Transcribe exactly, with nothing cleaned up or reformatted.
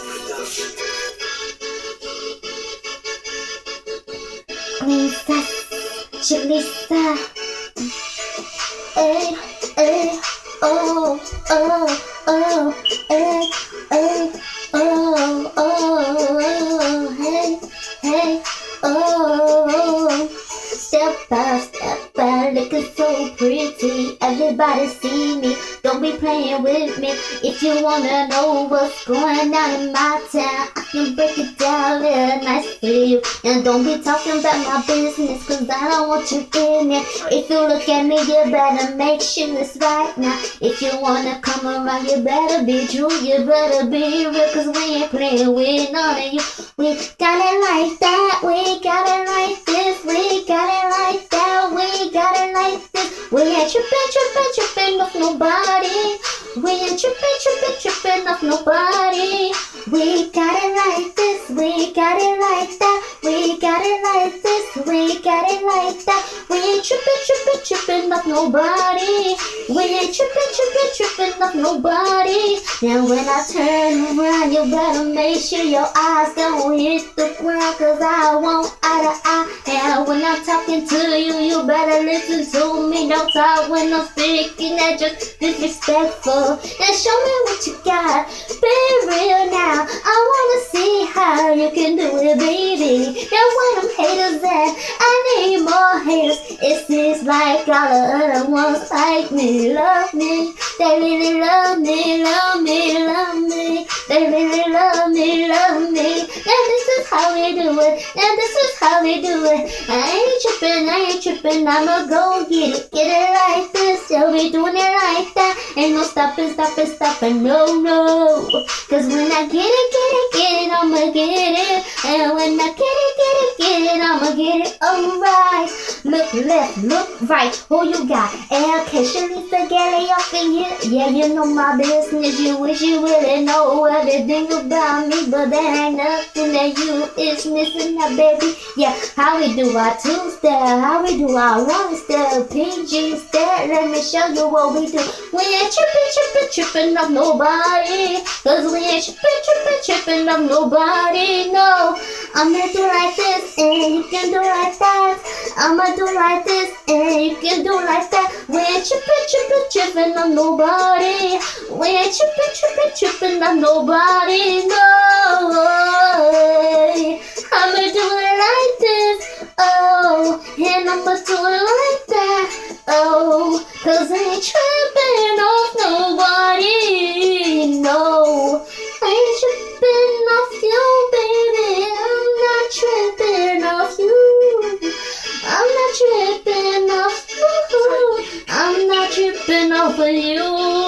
Lisa, Lisa, hey, hey, oh, oh, oh, hey, hey, oh, oh, hey, hey, oh, step by step by, looking so pretty. Everybody see me, don't be playing with me. If you wanna know what's going on in my town, I can break it down real nice for you. And don't be talking about my business, cause I don't want you in it. If you look at me, you better make sure it's right now. If you wanna come around, you better be true, you better be real, cause we ain't playing with none of you. We got it like that, we got it like this, we got it like that, we got it like this. We ain't trippin', trippin', trippin' off nobody. We ain't trippin', trippin', trippin' off nobody. We got it like this, we got it like that, we got it like this, we got it like that. We ain't trippin', trippin', trippin' off nobody. We ain't trippin', trippin', trippin' off nobody. Now when I turn around, you better make sure your eyes don't hit the ground, cause I won't eye to eye. And when I'm talking to you, you better listen to me. Don't talk when I'm speaking, that's just disrespectful. Now show me what you got, be real now. I wanna see how you can do it, baby. Now where them haters at? I need more haters. It seems like all the other ones like me, love me. They really love me, love me, love me. They really love me, love me. Now this is how we do it. Now this is how we do it. I ain't trippin', I ain't trippin'. I'ma go get it, get it like this. Yeah, we doing it like that. Ain't no stopping, stopping, stopping, no, no. Cause when I get it, get it, get it, I'ma get it. And when I get it, get it, get it, I'ma get it. Alright. Look left, look right. Who you got? L K, Shalisa, Gally off in here. Yeah, you know my business. You wish you really know everything about me, but there ain't nothing that you is missing now, baby. Yeah, how we do our two-step, how we do our one-step, P G step. Let me show you what we do. We ain't trippin', trippin', trippin' off nobody. Cause we ain't trippin', trippin', trippin' off nobody. No, I'ma do like this and you can do like that. I'ma do like this and you can do like that. We ain't trippin', trippin', trippin' off nobody. We ain't trippin', trippin', trippin' off nobody. No, I'ma do it like this. Oh, and I'ma do it like that. Oh, cause I ain't trippin' off nobody. No, I ain't trippin' off you, baby. I'm not trippin' off you. I'm not trippin' off you. I'm not trippin' off of you.